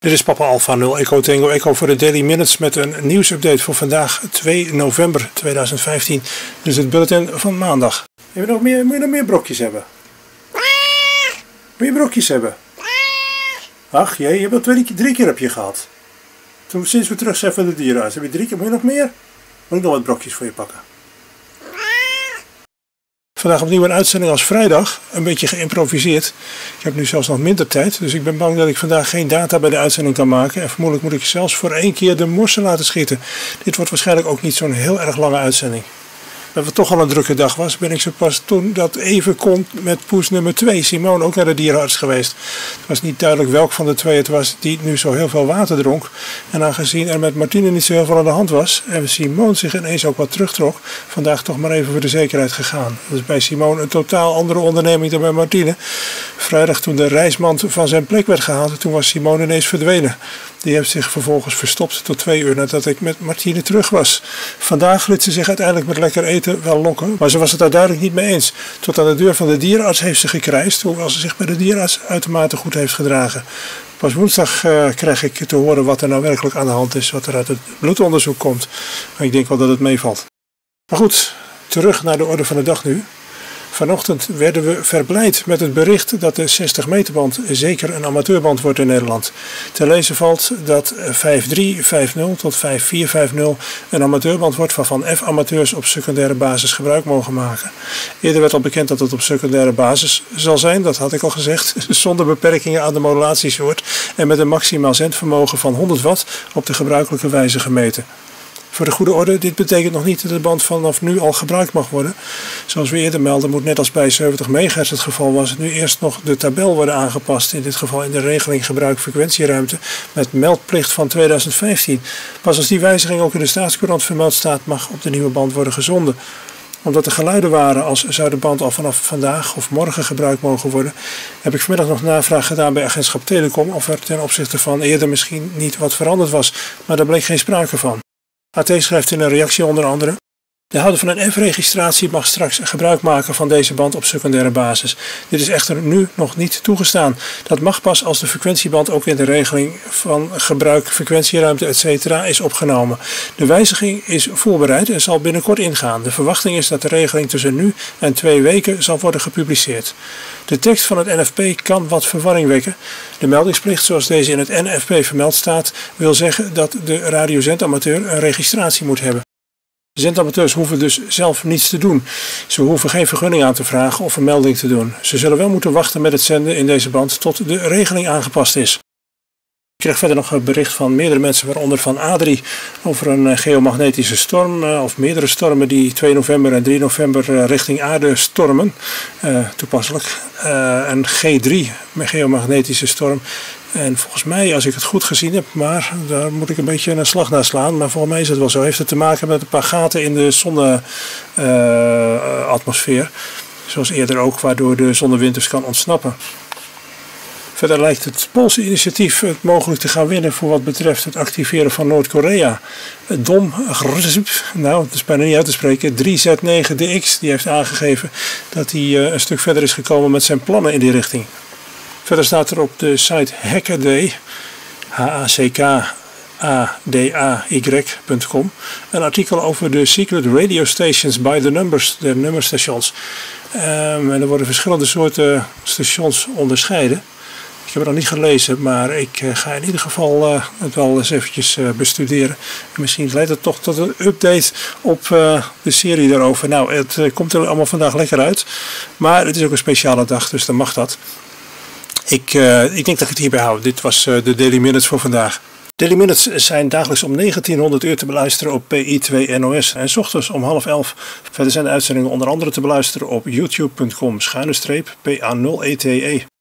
Dit is Papa Alpha 0 Echo Tango Echo voor de Daily Minutes met een nieuwsupdate voor vandaag 2 november 2015. Dit is het bulletin van maandag. Moet je nog meer brokjes hebben? Moet je brokjes hebben? Ach jee, je hebt al drie keer heb je gehad. Sinds we terug zijn van de dierenarts heb je 3 keer. Moet je nog meer? Moet ik nog wat brokjes voor je pakken? Vandaag opnieuw een uitzending als vrijdag, een beetje geïmproviseerd. Ik heb nu zelfs nog minder tijd, dus ik ben bang dat ik vandaag geen data bij de uitzending kan maken. En vermoedelijk moet ik zelfs voor 1 keer de morsen laten schieten. Dit wordt waarschijnlijk ook niet zo'n heel erg lange uitzending. Dat het toch al een drukke dag was, ben ik zo pas toen dat even kon met poes nummer 2, Simone, ook naar de dierenarts geweest. Het was niet duidelijk welk van de twee het was die nu zo heel veel water dronk. En aangezien er met Martine niet zo heel veel aan de hand was en Simone zich ineens ook wat terugtrok, vandaag toch maar even voor de zekerheid gegaan. Dat is bij Simone een totaal andere onderneming dan bij Martine. Vrijdag toen de reismand van zijn plek werd gehaald, toen was Simone ineens verdwenen. Die heeft zich vervolgens verstopt tot 2 uur nadat ik met Martine terug was. Vandaag liet ze zich uiteindelijk met lekker eten wel lokken, maar ze was het daar duidelijk niet mee eens. Tot aan de deur van de dierenarts heeft ze gekrijsd, hoewel ze zich bij de dierenarts uitermate goed heeft gedragen. Pas woensdag krijg ik te horen wat er nou werkelijk aan de hand is, wat er uit het bloedonderzoek komt. Maar ik denk wel dat het meevalt. Maar goed, terug naar de orde van de dag nu. Vanochtend werden we verblijd met het bericht dat de 60 meterband zeker een amateurband wordt in Nederland. Te lezen valt dat 5.350 tot 5.450 een amateurband wordt waarvan F-amateurs op secundaire basis gebruik mogen maken. Eerder werd al bekend dat het op secundaire basis zal zijn, dat had ik al gezegd, zonder beperkingen aan de modulatiesoort en met een maximaal zendvermogen van 100 watt op de gebruikelijke wijze gemeten. Voor de goede orde, dit betekent nog niet dat de band vanaf nu al gebruikt mag worden. Zoals we eerder melden moet net als bij 70 MHz het geval was, nu eerst nog de tabel worden aangepast. In dit geval in de regeling gebruik frequentieruimte met meldplicht van 2015. Pas als die wijziging ook in de Staatscourant vermeld staat, mag op de nieuwe band worden gezonden. Omdat er geluiden waren als zou de band al vanaf vandaag of morgen gebruikt mogen worden, heb ik vanmiddag nog navraag gedaan bij agentschap Telecom of er ten opzichte van eerder misschien niet wat veranderd was, maar daar bleek geen sprake van. AT schrijft in een reactie onder andere: de houder van een F-registratie mag straks gebruik maken van deze band op secundaire basis. Dit is echter nu nog niet toegestaan. Dat mag pas als de frequentieband ook in de regeling van gebruik, frequentieruimte etc. is opgenomen. De wijziging is voorbereid en zal binnenkort ingaan. De verwachting is dat de regeling tussen nu en 2 weken zal worden gepubliceerd. De tekst van het NFP kan wat verwarring wekken. De meldingsplicht zoals deze in het NFP vermeld staat, wil zeggen dat de radiozendamateur een registratie moet hebben. Zendamateurs hoeven dus zelf niets te doen. Ze hoeven geen vergunning aan te vragen of een melding te doen. Ze zullen wel moeten wachten met het zenden in deze band tot de regeling aangepast is. Ik kreeg verder nog een bericht van meerdere mensen, waaronder van Adrie, over een geomagnetische storm of meerdere stormen die 2 november en 3 november richting aarde stormen. Toepasselijk. Een G3 geomagnetische storm. En volgens mij, als ik het goed gezien heb, maar daar moet ik een beetje een slag naar slaan, maar volgens mij is het wel zo. Heeft het te maken met een paar gaten in de zonneatmosfeer. Zoals eerder ook, waardoor de zonnewind dus kan ontsnappen. Verder lijkt het Poolse initiatief het mogelijk te gaan winnen voor wat betreft het activeren van Noord-Korea. Dom, nou het is bijna niet uit te spreken, 3Z9DX, die heeft aangegeven dat hij een stuk verder is gekomen met zijn plannen in die richting. Verder staat er op de site Hackaday, HACKADAY.com, een artikel over de Secret Radio Stations by the Numbers, de nummerstations. En er worden verschillende soorten stations onderscheiden. Ik heb het nog niet gelezen, maar ik ga in ieder geval het wel eens eventjes bestuderen. En misschien leidt het toch tot een update op de serie daarover. Nou, het komt er allemaal vandaag lekker uit. Maar het is ook een speciale dag, dus dan mag dat. Ik denk dat ik het hierbij hou. Dit was de Daily Minutes voor vandaag. Daily Minutes zijn dagelijks om 1900 uur te beluisteren op PI2 NOS en 's ochtends om 10:30. Verder zijn de uitzendingen onder andere te beluisteren op youtube.com/PA0ETE.